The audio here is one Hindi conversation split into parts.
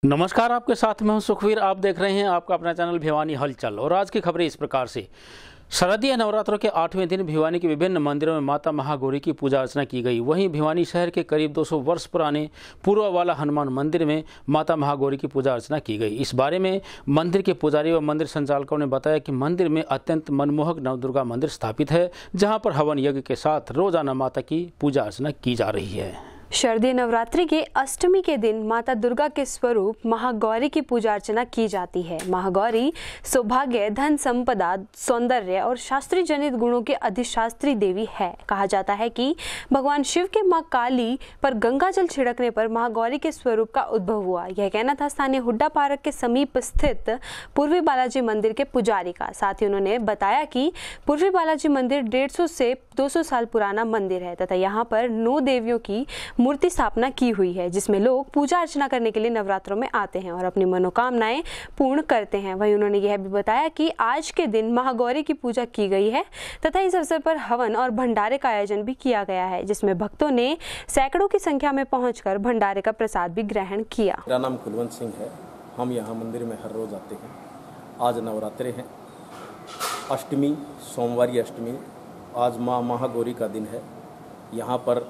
नमस्कार, आपके साथ में हूं सुखवीर। आप देख रहे हैं आपका अपना चैनल भिवानी हलचल। और आज की खबरें इस प्रकार से। शारदीय नवरात्रों के 8वें दिन भिवानी के विभिन्न मंदिरों में माता महागौरी की पूजा अर्चना की गई। वहीं भिवानी शहर के करीब 200 वर्ष पुराने पूर्ववाला हनुमान मंदिर में माता महागौरी की पूजा अर्चना की गई। इस बारे में मंदिर के पुजारी व मंदिर संचालकों ने बताया कि मंदिर में अत्यंत मनमोहक नवदुर्गा मंदिर स्थापित है, जहाँ पर हवन यज्ञ के साथ रोजाना माता की पूजा अर्चना की जा रही है। शारदीय नवरात्रि के अष्टमी के दिन माता दुर्गा के स्वरूप महागौरी की पूजा अर्चना की जाती है। महागौरी सौभाग्य, धन, संपदा, सौंदर्य और शास्त्रीय जनित गुणों के अधिशास्त्री देवी है। कहा जाता है कि भगवान शिव के मां काली पर गंगा जल छिड़कने पर महागौरी के स्वरूप का उद्भव हुआ। यह कहना था स्थानीय हुड्डा पार्क के समीप स्थित पूर्वी बालाजी मंदिर के पुजारी का। साथ ही उन्होंने बताया कि पूर्वी बालाजी मंदिर 150 से 200 साल पुराना मंदिर है तथा यहाँ पर 9 देवियों की मूर्ति स्थापना की हुई है, जिसमें लोग पूजा अर्चना करने के लिए नवरात्रों में आते हैं और अपनी मनोकामनाएं पूर्ण करते हैं। वहीं उन्होंने यह भी बताया कि आज के दिन महागौरी की पूजा की गई है तथा इस अवसर पर हवन और भंडारे का आयोजन भी किया गया है, जिसमें भक्तों ने सैकड़ों की संख्या में पहुंचकर भंडारे का प्रसाद भी ग्रहण किया। मेरा नाम कुलवंत सिंह है। हम यहाँ मंदिर में हर रोज आते हैं। आज नवरात्रे हैं, अष्टमी, सोमवारी अष्टमी। आज माँ महागौरी का दिन है। यहाँ पर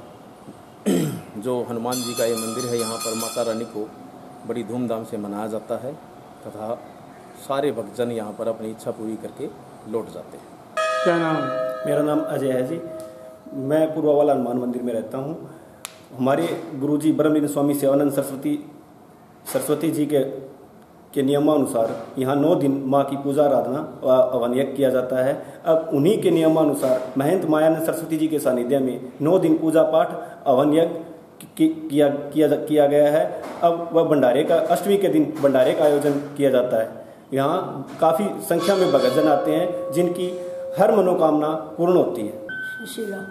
जो हनुमान जी का ये मंदिर है, यहाँ पर माता रानी को बड़ी धूमधाम से मनाया जाता है तथा सारे भक्तजन यहाँ पर अपनी इच्छा पूरी करके लौट जाते हैं। क्या नाम? मेरा नाम अजय है जी। मैं पूर्ववाला हनुमान मंदिर में रहता हूँ। हमारे गुरुजी ब्रह्मलीन स्वामी सेवानंद सरस्वती जी के नियमानुसार यहाँ 9 दिन माँ की पूजा आराधना व हवन यज्ञ किया जाता है। अब उन्हीं के नियमानुसार महंत मायानंद सरस्वती जी के सानिध्य में 9 दिन पूजा पाठ हवन यज्ञ किया गया है। अब वह भंडारे का अष्टमी के दिन भंडारे का आयोजन किया जाता है। यहाँ काफ़ी संख्या में भक्तजन आते हैं जिनकी हर मनोकामना पूर्ण होती है। सुशीला,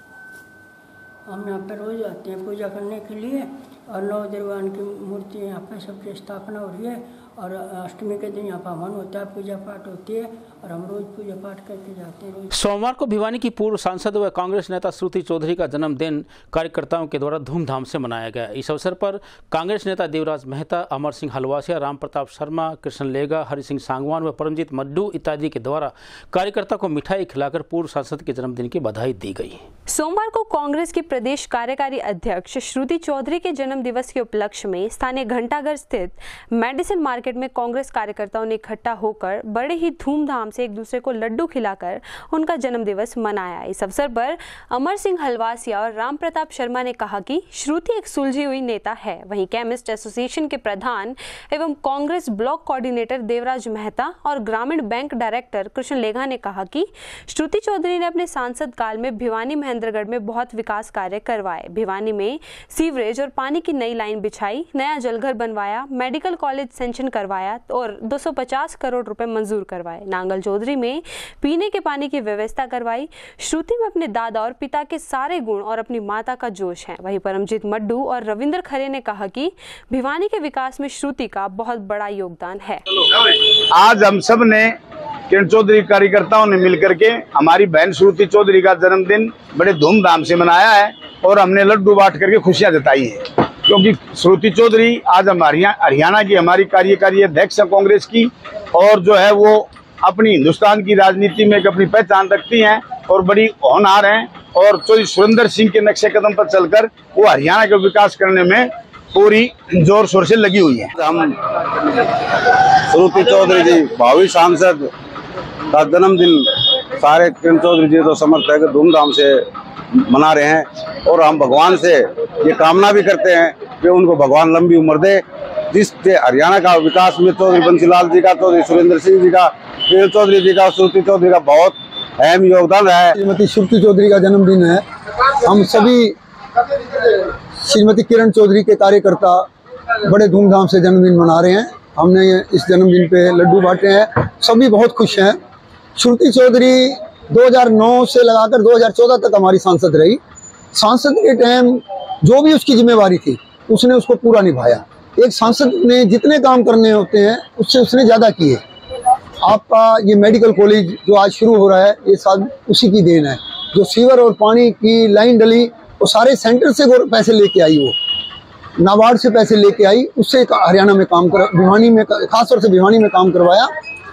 हम यहाँ पर रोज आते हैं पूजा करने के लिए और 9 भगवान की मूर्ति यहाँ पर सबकी स्थापना हो रही है और अष्टमी के दिन यहाँ पर हवन होता है, पूजा पाठ होती है और हम रोज पूजा पाठ करके जाते हैं। सोमवार को भिवानी की पूर्व सांसद व कांग्रेस नेता श्रुति चौधरी का जन्मदिन कार्यकर्ताओं के द्वारा धूमधाम से मनाया गया। इस अवसर पर कांग्रेस नेता देवराज मेहता, अमर सिंह हलवासिया, राम प्रताप शर्मा, कृष्ण लेगा, हरि सिंह सांगवान व परमजीत मड्डू इत्यादि के द्वारा कार्यकर्ता को मिठाई खिलाकर पूर्व सांसद के जन्मदिन की बधाई दी गई। सोमवार को कांग्रेस की प्रदेश कार्यकारी अध्यक्ष श्रुति चौधरी के जन्म दिवस के उपलक्ष्य में स्थानीय घंटाघर स्थित मेडिसिन मार्केट में कांग्रेस कार्यकर्ताओं ने इकट्ठा होकर बड़े ही धूमधाम से एक दूसरे को लड्डू खिलाकर उनका जन्म दिवस मनाया। इस अवसर पर अमर सिंह हलवासिया और राम प्रताप शर्मा ने कहा कि श्रुति एक सुलझी हुई नेता है। वहीं केमिस्ट एसोसिएशन के प्रधान एवं कांग्रेस ब्लॉक कोऑर्डिनेटर देवराज मेहता और ग्रामीण बैंक डायरेक्टर कृष्ण लेगा ने कहा कि श्रुति चौधरी ने अपने सांसद काल में भिवानी महेंद्रगढ़ में बहुत विकास कार्य करवाए। भिवानी में सीवरेज और पानी की नई लाइन बिछाई, नया जलघर बनवाया, मेडिकल कॉलेज सेंशन करवाया और 250 करोड़ रुपए मंजूर करवाए। नांगल चौधरी में पीने के पानी की व्यवस्था करवाई। श्रुति में अपने दादा और पिता के सारे गुण और अपनी माता का जोश है। वहीं परमजीत मड्डू और रविंद्र खरे ने कहा कि भिवानी के विकास में श्रुति का बहुत बड़ा योगदान है। आज हम सब ने किरण चौधरी कार्यकर्ताओं ने मिलकर के हमारी बहन श्रुति चौधरी का जन्मदिन बड़े धूमधाम से मनाया है और हमने लड्डू बांट करके खुशियां जताई है, क्योंकि श्रुति चौधरी आज हरियाणा की हमारी कार्यकारी अध्यक्ष है कांग्रेस की और जो है वो अपनी हिंदुस्तान की राजनीति में एक अपनी पहचान रखती हैं और बड़ी होनहार हैं और चौधरी सुरेंद्र सिंह के नक्शे कदम पर चलकर वो हरियाणा का विकास करने में पूरी जोर शोर से लगी हुई है। हम श्रुति चौधरी जी भावी सांसद का जन्मदिन सारे किरण चौधरी जी तो समर्थक धूमधाम से मना रहे हैं और हम भगवान से ये कामना भी करते हैं कि उनको भगवान लंबी उम्र दे, जिससे हरियाणा का विकास में चौधरी बंसीलाल जी का, चौधरी सुरेंद्र सिंह जी का, किरण चौधरी जी का, श्रुति चौधरी का बहुत अहम योगदान है। श्रीमती श्रुति चौधरी का जन्मदिन है। हम सभी श्रीमती किरण चौधरी के कार्यकर्ता बड़े धूमधाम से जन्मदिन मना रहे हैं। हमने इस जन्मदिन पे लड्डू बांटे हैं, सभी बहुत खुश हैं। श्रुति चौधरी 2009 से लगाकर 2014 तक हमारी सांसद रही। सांसद के टाइम जो भी उसकी जिम्मेवारी थी उसने उसको पूरा निभाया। एक सांसद ने जितने काम करने होते हैं उससे उसने ज़्यादा किए। आपका ये मेडिकल कॉलेज जो आज शुरू हो रहा है ये सब उसी की देन है। जो सीवर और पानी की लाइन डली वो सारे सेंटर से पैसे लेके आई वो। नाबार्ड से पैसे लेके आई, उससे हरियाणा में काम कर, भिवानी में खासतौर से भिवानी में काम करवाया।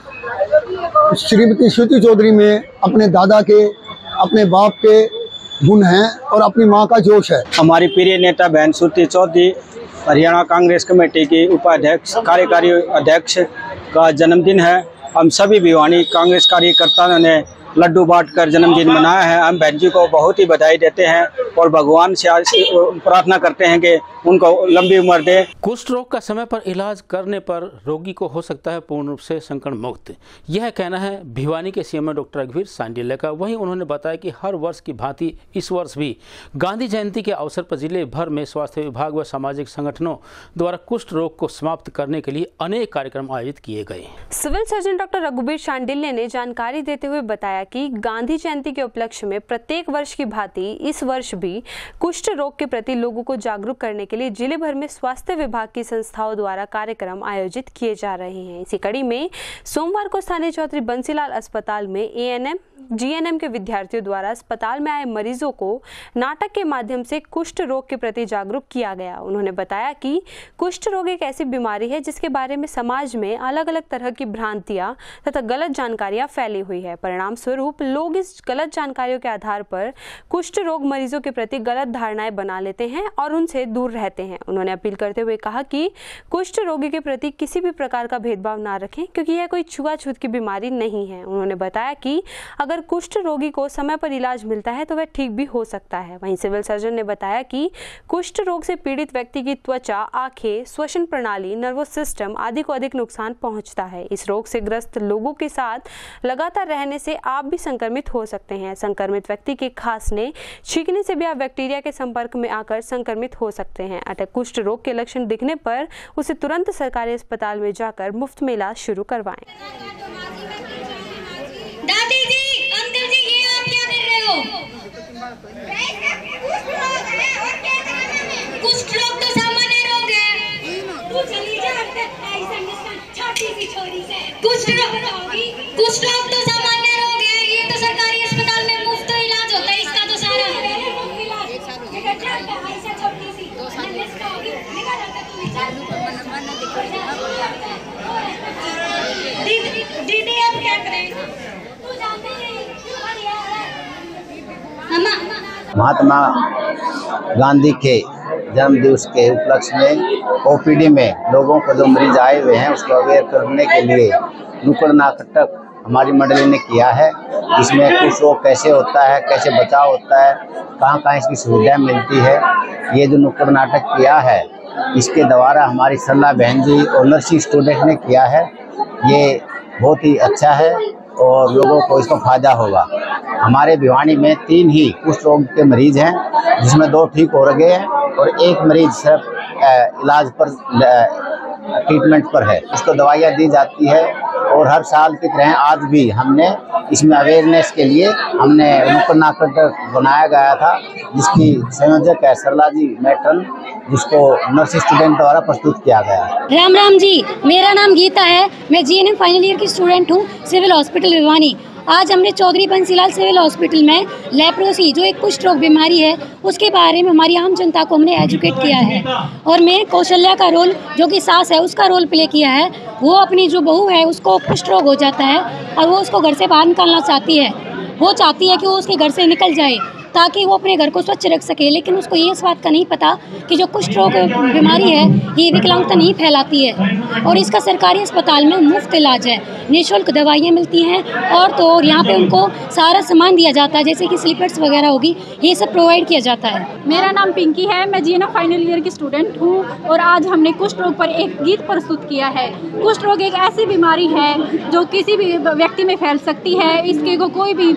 श्रीमती श्रुति चौधरी में अपने दादा के, अपने बाप के गुण हैं और अपनी माँ का जोश है। हमारी प्रिय नेता बहन श्रुति चौधरी हरियाणा कांग्रेस कमेटी की उपाध्यक्ष कार्यकारी अध्यक्ष का जन्मदिन है। हम सभी भिवानी कांग्रेस कार्यकर्ताओं ने लड्डू बांटकर जन्मदिन मनाया है। हम बहन जी को बहुत ही बधाई देते हैं और भगवान से प्रार्थना करते हैं कि उनको लंबी उम्र दे। कुष्ठ रोग का समय पर इलाज करने पर रोगी को हो सकता है पूर्ण रूप से संकट मुक्त, यह कहना है भिवानी के सीएमओ डॉक्टर रघुवीर सांडिल्य का। वहीं उन्होंने बताया कि हर वर्ष की भांति इस वर्ष भी गांधी जयंती के अवसर पर जिले भर में स्वास्थ्य विभाग व सामाजिक संगठनों द्वारा कुष्ठ रोग को समाप्त करने के लिए अनेक कार्यक्रम आयोजित किए गए। सिविल सर्जन डॉक्टर रघुवीर सांडिल्य ने जानकारी देते हुए बताया कि गांधी जयंती के उपलक्ष्य में प्रत्येक वर्ष की भांति इस वर्ष भी कुष्ठ रोग के प्रति लोगों को जागरूक करने के लिए जिले भर में स्वास्थ्य विभाग की संस्थाओं द्वारा कार्यक्रम आयोजित किए जा रहे हैं। इसी कड़ी में सोमवार को स्थानीय चौधरी बंसीलाल अस्पताल में एएनएम जीएनएम के विद्यार्थियों द्वारा अस्पताल में आए मरीजों को नाटक के माध्यम से कुष्ठ रोग के प्रति जागरूक किया गया। उन्होंने बताया कि कुष्ठ रोग एक ऐसी बीमारी है जिसके बारे में समाज में अलग अलग तरह की भ्रांतियां तथा गलत जानकारियां फैली हुई है। परिणाम स्वरूप लोग इस गलत जानकारियों के आधार पर कुष्ठ रोग मरीजों के प्रति गलत धारणाएं बना लेते हैं और उनसे दूर रहते हैं। उन्होंने अपील करते हुए कहा कि कुष्ठ रोगी के प्रति किसी भी प्रकार का भेदभाव ना रखें, क्योंकि यह कोई छुआछूत की बीमारी नहीं है। उन्होंने बताया कि अगर कुष्ठ रोगी को समय पर इलाज मिलता है तो वह ठीक भी हो सकता है। वहीं सिविल सर्जन ने बताया कि कुष्ठ रोग से पीड़ित व्यक्ति की त्वचा, आंखें, श्वसन प्रणाली, नर्वस सिस्टम आदि को अधिक नुकसान पहुंचता है। इस रोग से ग्रस्त लोगों के साथ लगातार रहने से आप भी संक्रमित हो सकते हैं। संक्रमित व्यक्ति के खांसने, छींकने से भी आप बैक्टीरिया के संपर्क में आकर संक्रमित हो सकते हैं। अतः कुष्ठ रोग के लक्षण दिखने पर उसे तुरंत सरकारी अस्पताल में जाकर मुफ्त में इलाज शुरू करवाएं। दादी जी, अंकल जी, ये आप क्या कर रहे हो? कुष्ठ रोग तो सामान्य रोग है। तू चली जा, छोटी सी छोरी से। कुष्ठ रोग तो सामान्य रोग है। ये तो सरकारी अस्पताल में मुफ्त इलाज होता है इसका तो सारा। दीदी आप क्या करें? महात्मा गांधी के जन्म दिवस के उपलक्ष्य में ओपीडी में लोगों को जो मरीज आए हुए हैं उसको अवेयर करने के लिए नुक्कड़ नाटक हमारी मंडली ने किया है, जिसमें कुष्ठ रोग कैसे होता है, कैसे बचाव होता है, कहाँ कहाँ इसकी सुविधाएं मिलती है। ये जो नुक्कड़ नाटक किया है इसके द्वारा हमारी सरला बहन जी और नर्सिंग स्टूडेंट ने किया है। ये बहुत ही अच्छा है और लोगों को इसका फायदा होगा। हमारे भिवानी में 3 ही कुष्ठ रोग के मरीज हैं, जिसमें 2 ठीक हो गए हैं और 1 मरीज सिर्फ इलाज पर ट्रीटमेंट पर है। इसको दवाइयाँ दी जाती है और हर साल की तरह आज भी हमने इसमें अवेयरनेस के लिए हमने नुक्कड़ नाटक बनाया गया था, जिसकी संयोजक है सरला जी मैट्रन, जिसको नर्सिंग स्टूडेंट द्वारा प्रस्तुत किया गया। राम राम जी, मेरा नाम गीता है। मैं जीएनएम फाइनल ईयर की स्टूडेंट हूँ, सिविल हॉस्पिटल भिवानी। आज हमने चौधरी बंसीलाल सिविल हॉस्पिटल में लेप्रोसी जो एक कुष्ठ रोग बीमारी है उसके बारे में हमारी आम जनता को हमने एजुकेट किया है। और मैं कौशल्या का रोल, जो कि सास है, उसका रोल प्ले किया है। वो अपनी जो बहू है उसको कुष्ठ रोग हो जाता है और वो उसको घर से बाहर निकालना चाहती है। वो चाहती है कि वो उसके घर से निकल जाए ताकि वो अपने घर को स्वच्छ रख सके, लेकिन उसको ये इस बात का नहीं पता कि जो कुष्ठ रोग बीमारी है ये विकलांगता नहीं फैलाती है और इसका सरकारी अस्पताल में मुफ्त इलाज है, निःशुल्क दवाइयाँ मिलती हैं और तो और यहाँ पे उनको सारा सामान दिया जाता है, जैसे कि स्लीपर्स वगैरह होगी, ये सब प्रोवाइड किया जाता है। मेरा नाम पिंकी है, मैं जीएनएम फाइनल ईयर की स्टूडेंट हूँ और आज हमने कुष्ठ रोग पर एक गीत प्रस्तुत किया है। कुष्ठ रोग एक ऐसी बीमारी है जो किसी भी व्यक्ति में फैल सकती है। इसके को कोई भी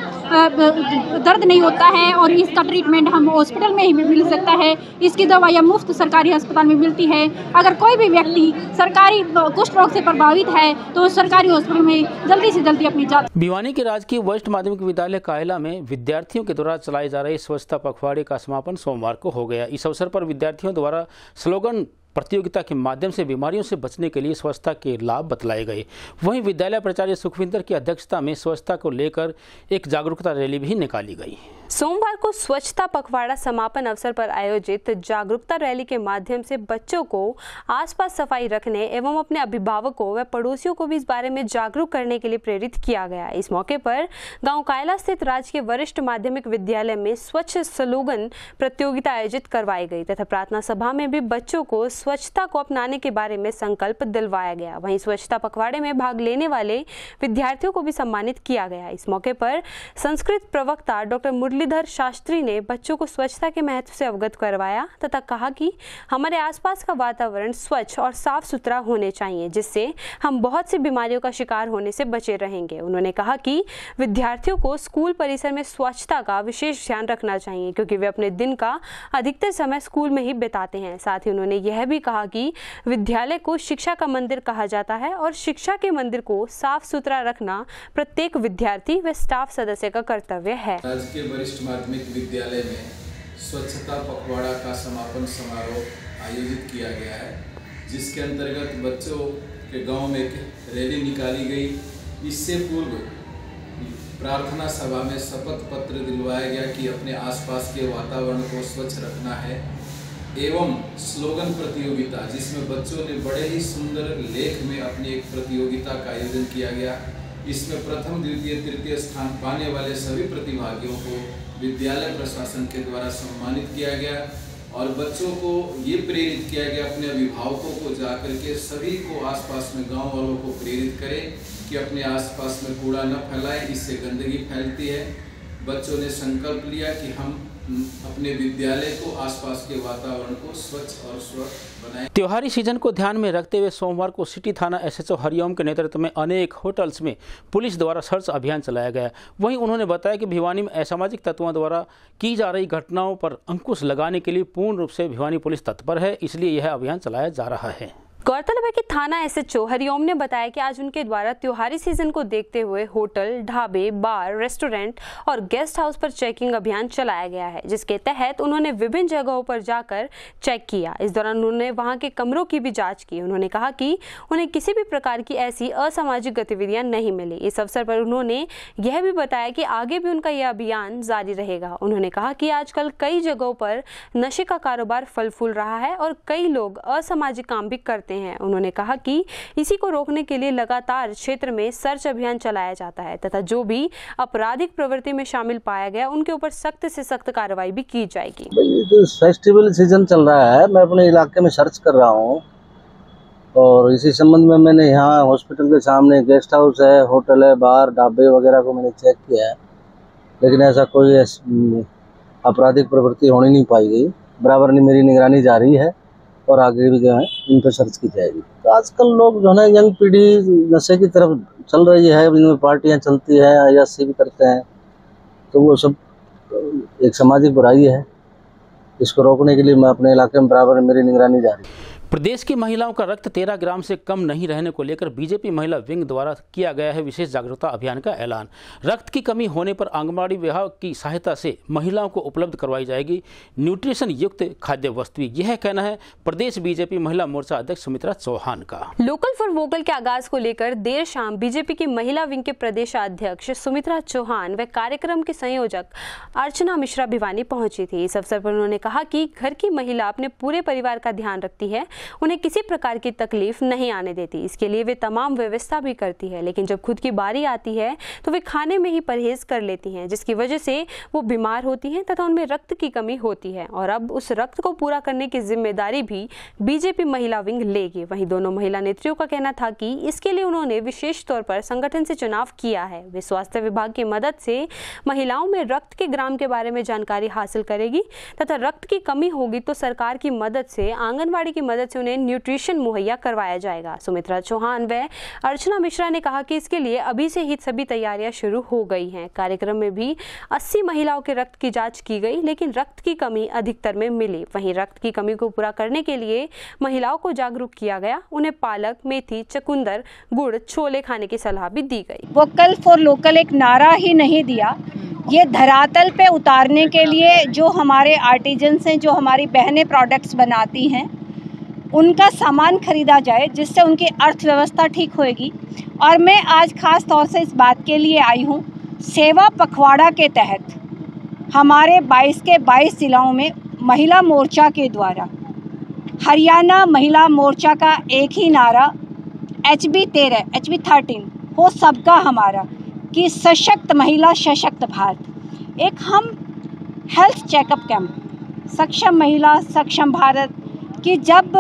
दर्द नहीं होता है और इसका ट्रीटमेंट हम हॉस्पिटल में ही मिल सकता है। इसकी दवाइयाँ मुफ्त सरकारी अस्पताल में मिलती है। अगर कोई भी व्यक्ति सरकारी कुष्ठ रोग से प्रभावित है तो सरकारी हॉस्पिटल में जल्दी से जल्दी अपनी जांच। भिवानी के राजकीय वरिष्ठ माध्यमिक विद्यालय कायला में विद्यार्थियों के द्वारा चलाए जा रहे स्वच्छता पखवाड़े का समापन सोमवार को हो गया। इस अवसर पर विद्यार्थियों द्वारा स्लोगन प्रतियोगिता के माध्यम से बीमारियों से बचने के लिए स्वच्छता के लाभ बतलाए गए। वहीं विद्यालय प्राचार्य सुखविंदर की अध्यक्षता में स्वच्छता को लेकर एक जागरूकता रैली भी निकाली गई। सोमवार को स्वच्छता पखवाड़ा समापन अवसर पर आयोजित जागरूकता रैली के माध्यम से बच्चों को आसपास सफाई रखने एवं अपने अभिभावकों व पड़ोसियों को भी इस बारे में जागरूक करने के लिए प्रेरित किया गया। इस मौके पर गांव कायला स्थित राजकीय वरिष्ठ माध्यमिक विद्यालय में स्वच्छ स्लोगन प्रतियोगिता आयोजित करवाई गई तथा प्रार्थना सभा में भी बच्चों को स्वच्छता को अपनाने के बारे में संकल्प दिलवाया गया। वहीं स्वच्छता पखवाड़े में भाग लेने वाले विद्यार्थियों को भी सम्मानित किया गया। इस मौके पर संस्कृत प्रवक्ता डॉक्टर मुरलीधर शास्त्री ने बच्चों को स्वच्छता के महत्व से अवगत करवाया तथा कहा कि हमारे आसपास का वातावरण स्वच्छ और साफ सुथरा होने चाहिए, जिससे हम बहुत सी बीमारियों का शिकार होने से बचे रहेंगे। उन्होंने कहा कि विद्यार्थियों को स्कूल परिसर में स्वच्छता का विशेष ध्यान रखना चाहिए क्योंकि वे अपने दिन का अधिकतर समय स्कूल में ही बिताते हैं। साथ ही उन्होंने यह भी कहा कि विद्यालय को शिक्षा का मंदिर कहा जाता है और शिक्षा के मंदिर को साफ सुथरा रखना प्रत्येक विद्यार्थी व स्टाफ सदस्य का कर्तव्य है। राजकीय वरिष्ठ माध्यमिक विद्यालय में स्वच्छता पखवाड़ा का समापन समारोह आयोजित किया गया है, जिसके अंतर्गत बच्चों के गांव में एक रैली निकाली गई। इससे पूर्व प्रार्थना सभा में शपथ पत्र दिलवाया गया कि अपने आसपास के वातावरण को स्वच्छ रखना है एवं स्लोगन प्रतियोगिता, जिसमें बच्चों ने बड़े ही सुंदर लेख में अपनी एक प्रतियोगिता का आयोजन किया गया। इसमें प्रथम, द्वितीय, तृतीय स्थान पाने वाले सभी प्रतिभागियों को विद्यालय प्रशासन के द्वारा सम्मानित किया गया और बच्चों को ये प्रेरित किया गया अपने अभिभावकों को जाकर के सभी को आसपास में गांव वालों को प्रेरित करें कि अपने आसपास में कूड़ा न फैलाएं, इससे गंदगी फैलती है। बच्चों ने संकल्प लिया कि हम अपने विद्यालय को, आसपास के वातावरण को स्वच्छ और स्वच्छ बनाएं। त्योहारी सीजन को ध्यान में रखते हुए सोमवार को सिटी थाना एसएचओ हरिओम के नेतृत्व में अनेक होटल्स में पुलिस द्वारा सर्च अभियान चलाया गया। वहीं उन्होंने बताया कि भिवानी में असामाजिक तत्वों द्वारा की जा रही घटनाओं पर अंकुश लगाने के लिए पूर्ण रूप से भिवानी पुलिस तत्पर है, इसलिए यह अभियान चलाया जा रहा है। गौरतलब है कि थाना एसएचओ हरिओम ने बताया कि आज उनके द्वारा त्योहारी सीजन को देखते हुए होटल, ढाबे, बार, रेस्टोरेंट और गेस्ट हाउस पर चेकिंग अभियान चलाया गया है, जिसके तहत उन्होंने विभिन्न जगहों पर जाकर चेक किया। इस दौरान उन्होंने वहां के कमरों की भी जांच की। उन्होंने कहा कि उन्हें किसी भी प्रकार की ऐसी असामाजिक गतिविधियां नहीं मिली। इस अवसर पर उन्होंने यह भी बताया कि आगे भी उनका यह अभियान जारी रहेगा। उन्होंने कहा कि आजकल कई जगहों पर नशे का कारोबार फल फूल रहा है और कई लोग असामाजिक काम भी करते हैं। उन्होंने कहा कि इसी को रोकने के लिए लगातार क्षेत्र में सर्च अभियान चलाया जाता है तथा जो भी आपराधिक प्रवृत्ति में शामिल पाया गया उनके ऊपर सख्त से सख्त कार्रवाई भी की जाएगी। फेस्टिवल सीजन चल रहा है, मैं अपने इलाके में सर्च कर रहा हूँ और इसी संबंध में मैंने यहाँ हॉस्पिटल के सामने गेस्ट हाउस है, होटल है, बार, ढाबे वगैरह को मैंने चेक किया है, लेकिन ऐसा कोई आपराधिक प्रवृत्ति होनी नहीं पाई गई। बराबर मेरी निगरानी जारी है और आगे भी जो है इन पर सर्च की जाएगी। तो आजकल लोग जो है यंग पीढ़ी नशे की तरफ चल रही है, इनमें पार्टियां चलती हैं, अयाशी भी करते हैं, तो वो सब एक सामाजिक बुराई है। इसको रोकने के लिए मैं अपने इलाके में बराबर मेरी निगरानी जारी है। प्रदेश की महिलाओं का रक्त 13 ग्राम से कम नहीं रहने को लेकर बीजेपी महिला विंग द्वारा किया गया है विशेष जागरूकता अभियान का ऐलान। रक्त की कमी होने पर आंगनबाड़ी विभाग की सहायता से महिलाओं को उपलब्ध करवाई जाएगी न्यूट्रिशन युक्त खाद्य वस्तु। यह कहना है प्रदेश बीजेपी महिला मोर्चा अध्यक्ष सुमित्रा चौहान का। लोकल फॉर वोकल के आगाज को लेकर देर शाम बीजेपी की महिला विंग के प्रदेश अध्यक्ष सुमित्रा चौहान व कार्यक्रम के संयोजक अर्चना मिश्रा भिवानी पहुंची थी। इस अवसर पर उन्होंने कहा कि घर की महिला अपने पूरे परिवार का ध्यान रखती है, उन्हें किसी प्रकार की तकलीफ नहीं आने देती, इसके लिए वे तमाम व्यवस्था भी करती है, लेकिन जब खुद की बारी आती है तो वे खाने में ही परहेज कर लेती हैं, जिसकी वजह से वो बीमार होती हैं तथा उनमें रक्त की कमी होती है और अब उस रक्त को पूरा करने की जिम्मेदारी भी बीजेपी महिला विंग लेगी। वहीं दोनों महिला नेत्रियों का कहना था कि इसके लिए उन्होंने विशेष तौर पर संगठन से चुनाव किया है। वे स्वास्थ्य विभाग की मदद से महिलाओं में रक्त के ग्राम के बारे में जानकारी हासिल करेगी तथा रक्त की कमी होगी तो सरकार की मदद से, आंगनबाड़ी की मदद से उन्हें न्यूट्रिशन मुहैया करवाया जाएगा। सुमित्रा चौहान व अर्चना मिश्रा ने कहा कि इसके लिए अभी से ही सभी तैयारियां शुरू हो गई हैं। कार्यक्रम में भी 80 महिलाओं के रक्त की जांच की गई, लेकिन रक्त की कमी अधिकतर में मिली। वहीं रक्त की कमी को पूरा करने के लिए महिलाओं को जागरूक किया गया, उन्हें पालक, मेथी, चकुंदर, गुड़, छोले खाने की सलाह भी दी गई। वोकल फॉर लोकल एक नारा ही नहीं दिया, ये धरातल पे उतारने के लिए जो हमारे आर्टिजन्स हैं, जो हमारी बहनें प्रोडक्ट्स बनाती हैं, उनका सामान खरीदा जाए जिससे उनकी अर्थव्यवस्था ठीक होएगी। और मैं आज ख़ास तौर से इस बात के लिए आई हूँ, सेवा पखवाड़ा के तहत हमारे 22 के 22 जिलों में महिला मोर्चा के द्वारा, हरियाणा महिला मोर्चा का एक ही नारा HB 13 हो सबका हमारा, कि सशक्त महिला सशक्त भारत। एक हम हेल्थ चेकअप कैंप, सक्षम महिला सक्षम भारत, कि जब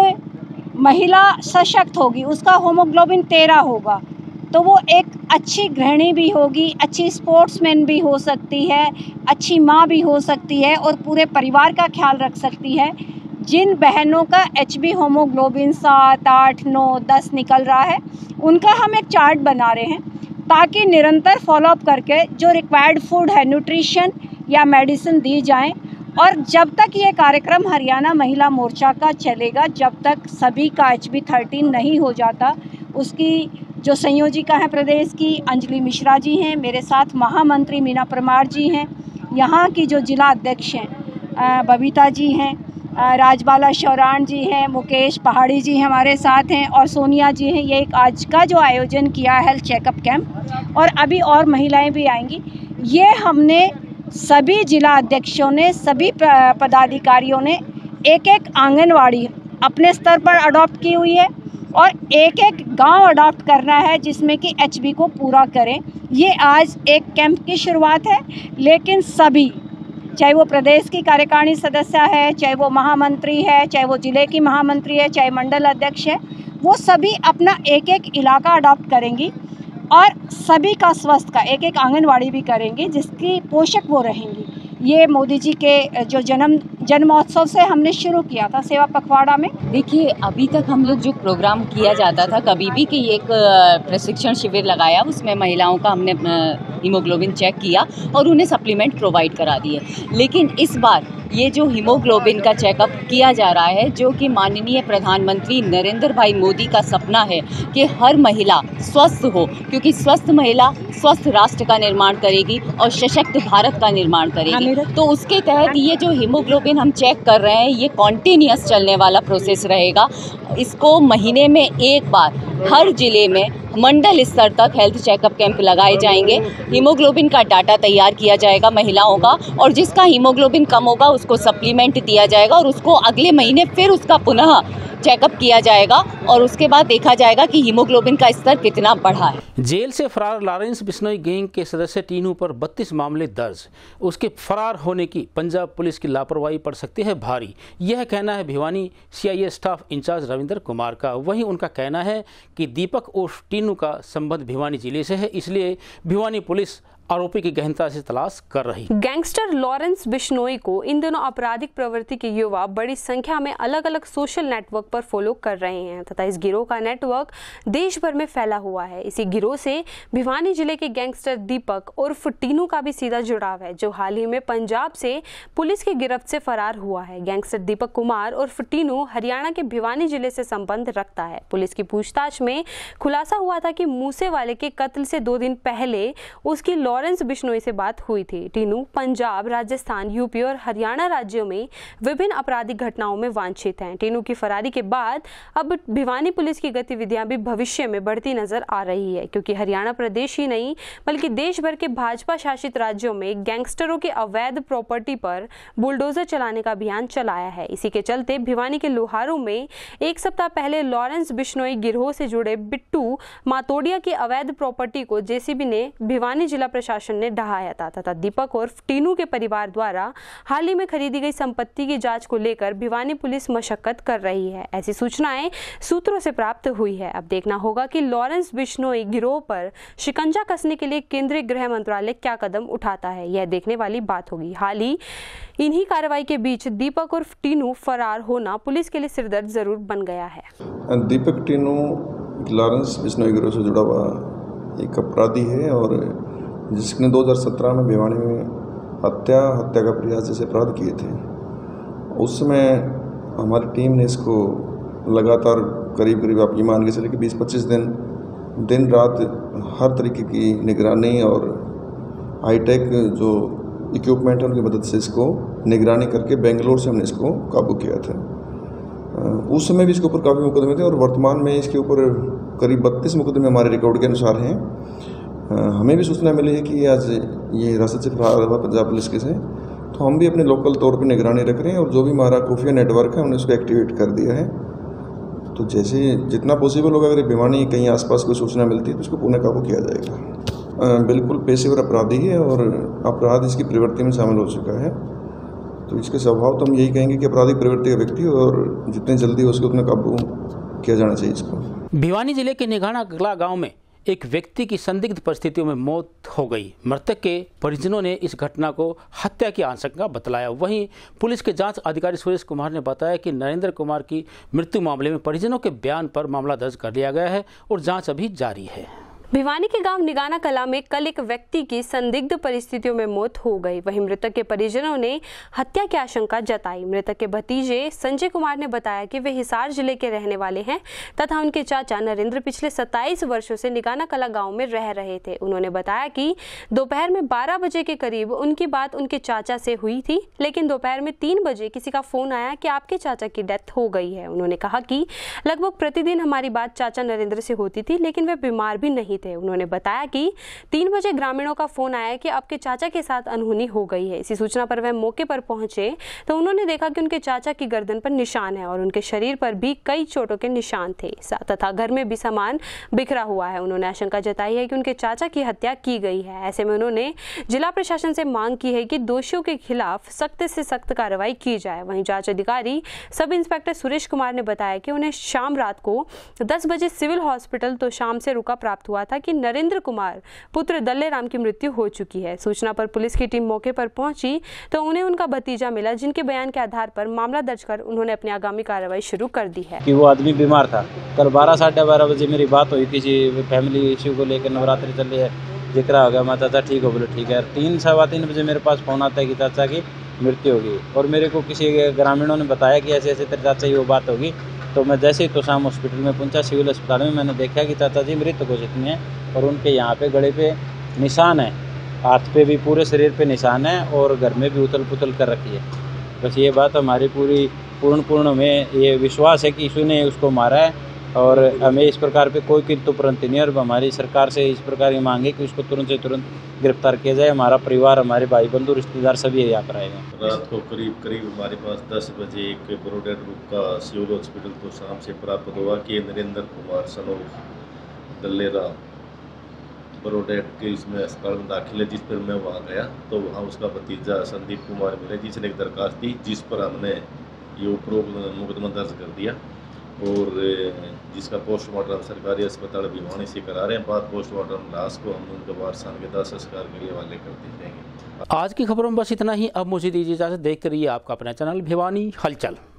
महिला सशक्त होगी, उसका होमोग्लोबिन 13 होगा, तो वो एक अच्छी गृहिणी भी होगी, अच्छी स्पोर्ट्समैन भी हो सकती है, अच्छी माँ भी हो सकती है और पूरे परिवार का ख्याल रख सकती है। जिन बहनों का HB होमोग्लोबिन 7, 8, 9, 10 निकल रहा है, उनका हम एक चार्ट बना रहे हैं, ताकि निरंतर फॉलोअप करके जो रिक्वायर्ड फूड है, न्यूट्रिशन या मेडिसिन दी जाएं। और जब तक ये कार्यक्रम हरियाणा महिला मोर्चा का चलेगा, जब तक सभी का HB 13 नहीं हो जाता, उसकी जो संयोजिका हैं प्रदेश की अंजलि मिश्रा जी हैं, मेरे साथ महामंत्री मीना परमार जी हैं, यहाँ की जो जिला अध्यक्ष हैं बबीता जी हैं, राजबाला शौरान जी हैं, मुकेश पहाड़ी जी हमारे साथ हैं और सोनिया जी हैं। ये एक आज का जो आयोजन किया है हेल्थ चेकअप कैंप, और अभी और महिलाएं भी आएंगी। ये हमने सभी जिला अध्यक्षों ने, सभी पदाधिकारियों ने एक एक आंगनवाड़ी अपने स्तर पर अडॉप्ट की हुई है और एक एक गांव अडॉप्ट करना है, जिसमें कि HB को पूरा करें। ये आज एक कैंप की शुरुआत है, लेकिन सभी, चाहे वो प्रदेश की कार्यकारिणी सदस्य है, चाहे वो महामंत्री है, चाहे वो जिले की महामंत्री है, चाहे मंडल अध्यक्ष है, वो सभी अपना एक एक इलाका अडॉप्ट करेंगी और सभी का स्वास्थ्य का एक एक आंगनवाड़ी भी करेंगी, जिसकी पोषक वो रहेंगी। ये मोदी जी के जो जन्मोत्सव से हमने शुरू किया था सेवा पखवाड़ा में। देखिए, अभी तक हम लोग जो प्रोग्राम किया जाता था, कभी भी कि एक प्रशिक्षण शिविर लगाया, उसमें महिलाओं का हमने हीमोग्लोबिन चेक किया और उन्हें सप्लीमेंट प्रोवाइड करा दिए। लेकिन इस बार ये जो हीमोग्लोबिन का चेकअप किया जा रहा है, जो कि माननीय प्रधानमंत्री नरेंद्र भाई मोदी का सपना है कि हर महिला स्वस्थ हो, क्योंकि स्वस्थ महिला स्वस्थ राष्ट्र का निर्माण करेगी और सशक्त भारत का निर्माण करेगी। तो उसके तहत ये जो हीमोग्लोबिन हम चेक कर रहे हैं, ये कॉन्टिन्यूअस चलने वाला प्रोसेस रहेगा। इसको महीने में एक बार हर जिले में मंडल स्तर तक हेल्थ चेकअप कैंप लगाए जाएंगे। हीमोग्लोबिन का डाटा तैयार किया जाएगा महिलाओं का, और जिसका हीमोग्लोबिन कम होगा उसको सप्लीमेंट दिया जाएगा और उसको अगले महीने फिर उसका पुनः चेकअप किया जाएगा और उसके बाद देखा जाएगा कि हीमोग्लोबिन का स्तर कितना बढ़ा है। जेल से फरार लॉरेंस बिश्नोई गैंग के सदस्य टीनू पर 32 मामले दर्ज। उसके फरार होने की पंजाब पुलिस की लापरवाही पड़ सकती है भारी, यह कहना है Bhiwani CIA staff in charge Ravindra Kumar का। वहीं उनका कहना है कि दीपक उर्फ टीनू का संबंध भिवानी जिले से है, इसलिए भिवानी पुलिस आरोपी की गहनता से तलाश कर रही। गैंगस्टर लॉरेंस बिश्नोई को इन दिनों आपराधिक प्रवृत्ति के युवा बड़ी संख्या में अलग अलग सोशल नेटवर्क पर फॉलो कर रहे हैं तथा इस गिरोह का नेटवर्क देश भर में फैला हुआ है। इसी गिरोह से भिवानी जिले के गैंगस्टर दीपक उर्फ टीनू का भी सीधा जुड़ाव है, जो हाल ही में पंजाब से पुलिस की गिरफ्त से फरार हुआ है। गैंगस्टर दीपक कुमार उर्फ टीनू हरियाणा के भिवानी जिले से संबंध रखता है। पुलिस की पूछताछ में खुलासा हुआ था कि मूसेवाले के कत्ल से 2 दिन पहले उसकी लॉरेंस बिश्नोई से बात हुई थी। टीनू पंजाब, राजस्थान, यूपी और हरियाणा राज्यों में विभिन्न आपराधिक घटनाओं में वांछित हैं। टीनू की फरारी के बाद अब भिवानी पुलिस की गतिविधियां भी भविष्य में बढ़ती नजर आ रही है, क्योंकि हरियाणा प्रदेश ही नहीं बल्कि देश भर के भाजपा शासित राज्यों में गैंगस्टरों के अवैध प्रॉपर्टी पर बुलडोजर चलाने का अभियान चलाया है। इसी के चलते भिवानी के लोहारू में एक सप्ताह पहले लॉरेंस बिश्नोई गिरोह से जुड़े बिट्टू मातोडिया की अवैध प्रॉपर्टी को JCB ने भिवानी जिला प्रशासन ने ढहाया था तथा दीपक और टीनू के परिवार द्वारा हाल ही में खरीदी गई संपत्ति की जांच को लेकर भिवानी पुलिस मशक्कत कर रही है। ऐसी सूचनाएं सूत्रों से प्राप्त हुई है। अब देखना होगा कि लॉरेंस बिश्नोई गिरोह पर शिकंजा कसने के लिए केंद्रीय गृह मंत्रालय क्या कदम उठाता है, यह देखने वाली बात होगी। हाल ही इन्हीं कार्रवाई के बीच दीपक और टीनू फरार होना पुलिस के लिए सिरदर्द जरूर बन गया है। दीपक टीनू लॉरेंस बिश्नोई गिरोह से जुड़ा हुआ एक अपराधी है और जिसने 2017 में भिवानी में हत्या का प्रयास जैसे अपराध किए थे। उस समय हमारी टीम ने इसको लगातार करीब आप ये मान के चले कि 20-25 दिन रात हर तरीके की निगरानी और हाईटेक जो इक्विपमेंट है उनकी मदद से इसको निगरानी करके बेंगलोर से हमने इसको काबू किया था। उस समय भी इसके ऊपर काफ़ी मुकदमे थे और वर्तमान में इसके ऊपर करीब 32 मुकदमे हमारे रिकॉर्ड के अनुसार हैं। हमें भी सूचना मिली है कि आज ये हिरासत से फरार हुआ पंजाब पुलिस के से तो हम भी अपने लोकल तौर पे निगरानी रख रहे हैं और जो भी हमारा खुफिया नेटवर्क है हमने उसको एक्टिवेट कर दिया है। तो जैसे जितना पॉसिबल होगा, अगर भिवानी कहीं आसपास कोई सूचना मिलती है तो उसको पुनः काबू किया जाएगा। बिल्कुल पेशेवर अपराधी है और अपराध इसकी प्रवृत्ति में शामिल हो चुका है। तो इसके स्वभाव तो हम यही कहेंगे कि अपराधिक प्रवृत्ति का व्यक्ति और जितनी जल्दी हो सके उतना काबू किया जाना चाहिए इसको। भिवानी जिले के निघाना गला गाँव में एक व्यक्ति की संदिग्ध परिस्थितियों में मौत हो गई। मृतक के परिजनों ने इस घटना को हत्या की आशंका बतलाया। वहीं पुलिस के जांच अधिकारी सुरेश कुमार ने बताया कि नरेंद्र कुमार की मृत्यु मामले में परिजनों के बयान पर मामला दर्ज कर लिया गया है और जांच अभी जारी है। भिवानी के गांव निगाना कला में कल एक व्यक्ति की संदिग्ध परिस्थितियों में मौत हो गई। वहीं मृतक के परिजनों ने हत्या की आशंका जताई। मृतक के भतीजे संजय कुमार ने बताया कि वे हिसार जिले के रहने वाले हैं तथा उनके चाचा नरेंद्र पिछले 27 वर्षों से निगाना कला गांव में रह रहे थे। उन्होंने बताया कि दोपहर में 12 बजे के करीब उनकी बात उनके चाचा से हुई थी, लेकिन दोपहर में 3 बजे किसी का फोन आया कि आपके चाचा की डेथ हो गई है। उन्होंने कहा कि लगभग प्रतिदिन हमारी बात चाचा नरेंद्र से होती थी, लेकिन वे बीमार भी नहीं थे। उन्होंने बताया कि 3 बजे ग्रामीणों का फोन आया कि आपके चाचा के साथ अनहोनी हो गई है। इसी सूचना पर वह मौके पर पहुंचे तो उन्होंने देखा कि उनके चाचा की गर्दन पर निशान है और उनके शरीर पर भी कई चोटों के निशान थे तथा घर में भी सामान बिखरा हुआ है। उन्होंने आशंका जताई है कि उनके चाचा की हत्या की गई है। ऐसे में उन्होंने जिला प्रशासन से मांग की है कि दोषियों के खिलाफ सख्त से सख्त कार्रवाई की जाए। वहीं जांच अधिकारी सब इंस्पेक्टर सुरेश कुमार ने बताया कि उन्हें शाम रात को 10 बजे सिविल हॉस्पिटल तो शाम से रुका प्राप्त हुआ था कि नरेंद्र कुमार पुत्र दल्ले राम की मृत्यु हो चुकी है। सूचना पर पुलिस की टीम मौके पर पहुंची तो उन्हें उनका भतीजा मिला, जिनके बयान के आधार पर मामला दर्ज कर उन्होंने अपनी आगामी कार्रवाई शुरू कर दी है। कि वो आदमी बीमार था। कल 12 साढ़े 12 बजे मेरी बात हुई किसी फैमिली इश्यू को लेकर, नवरात्रि चल रही है, जिक्र हो गया। मैं चाचा ठीक हो, बोले ठीक है। 3 सवा 3 बजे मेरे पास फोन आता है कि चाचा की मृत्यु होगी और मेरे को किसी ग्रामीणों ने बताया कि ऐसे ऐसे तेरे चाचा की वो बात होगी। तो मैं जैसे ही तो शाम हॉस्पिटल में पहुंचा, सिविल अस्पताल में मैंने देखा कि चाचा जी मृत घोषित में हैं और उनके यहाँ पे गले पे निशान है, हाथ पे भी, पूरे शरीर पे निशान है और घर में भी उथल पुथल कर रखी है। बस ये बात हमारी पूर्ण में ये विश्वास है कि यीशु ने उसको मारा है और हमें इस प्रकार पे कोई किंतु परंतु नहीं। और हमारी सरकार से इस प्रकार की मांग है कि उसको तुरंत से तुरंत गिरफ्तार किया जाए। हमारा परिवार, हमारे भाई बंधु, रिश्तेदार सभी यहाँ पर आएंगे। रात को करीब हमारे पास 10 बजे एक ब्रोडेड ग्रुप का सिविल हॉस्पिटल तो शाम से प्राप्त हुआ कि नरेंद्र कुमार सनो दल्ले राम ब्रोडेड के इसमें अस्पताल में दाखिल है, जिस पर मैं वहाँ गया तो वहाँ उसका भतीजा संदीप कुमार मिले, जिसने एक दरखास्त दी, जिस पर हमने ये उपरोक्त मुकदमा दर्ज कर दिया और जिसका पोस्टमार्टम सरकारी अस्पताल भिवानी से करा रहे हैं। बाद पोस्टमार्टम लाश को हम उनके वारसान के दाह संस्कार के लिए हवाले कर देंगे। आज की खबरों में बस इतना ही। अब मुझे दीजिए इजाजत। देखते रहिए आपका अपना चैनल भिवानी हलचल।